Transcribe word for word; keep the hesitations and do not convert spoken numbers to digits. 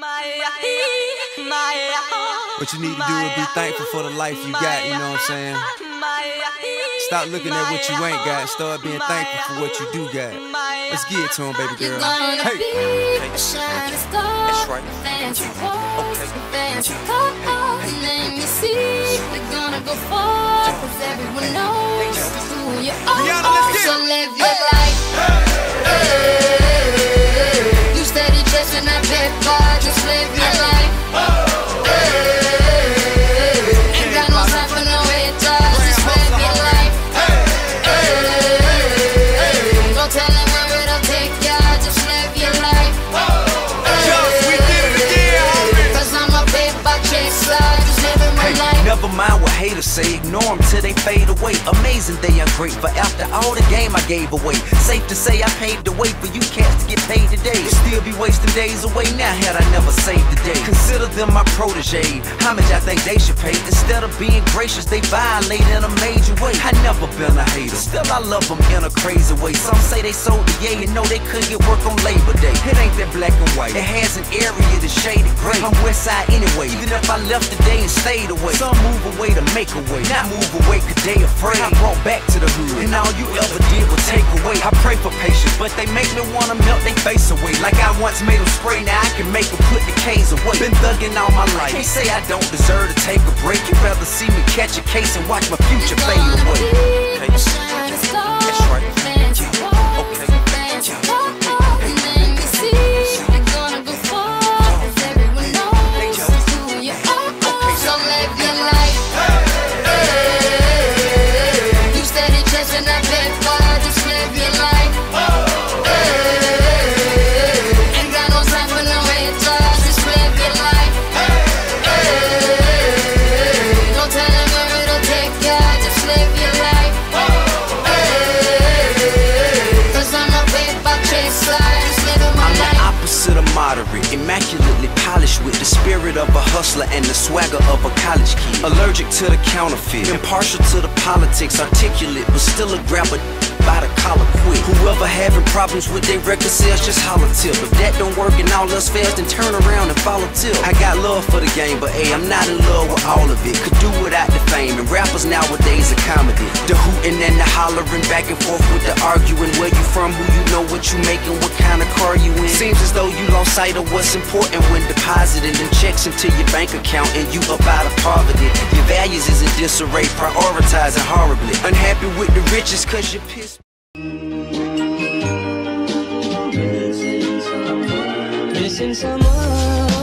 What you need to do is be thankful for the life you got, you know what I'm saying? Stop looking at what you ain't got, start being thankful for what you do got. Let's get it to him, baby girl. Hey! Okay. That's right. Okay. Fancy cars, let me see. We're gonna go far, cause everyone knows who you are. So live your life. Hey. You steady chasing that paper, just live your life. Hey. Ain't got no time for no haters, just live your life. Hey. Don't tell them where it'll take ya, just live your life. Never mind what haters say, ignore them till they fade away. Amazing they ungrateful after all the game I gave away. Safe to say I paved the way for you cats to get paid today. Still be wasting days away now had I never saved the day. Consider them my protege, how much I think they should pay? Instead of being gracious, they violate in a major way. I never been a hater, still I love them in a crazy way. Some say they sold the yay and know they couldn't get work on Labor Day. It ain't that black and white, it has an area that's shaded gray. I'm west side anyway, even if I left today and stayed away. Some move away to make a way, not move away cause they afraid. I brought back to the hood, and all you ever did was take away. I pray for patience, but they make me wanna melt they face away. Like I once made them spray, now I can make them put the K's away. Been thugging all my life, can't say I don't deserve to take a break. You'd rather see me catch a case and watch my future fade away. Okay. That's right. Okay. Immaculately polished with the spirit of a hustler and the swagger of a college kid. Allergic to the counterfeit, impartial to the politics, articulate but still a grabber by the collar quick. Whoever having problems with their record sales, just holler tip. If that don't work and all else fails, then turn around and follow tip. I got love for the game, but hey, I'm not in love with all of it. Could do without the fame, and rappers nowadays are comedy. The hooting and the hollering, back and forth with the arguing. Where you from, who you know, what you making, what kind of car you in. Seems as though you lost sight of what's important when depositing them checks into your bank account and you up out of poverty. Your values is in disarray, prioritizing horribly. Unhappy with the riches cause you're pissed. Missing someone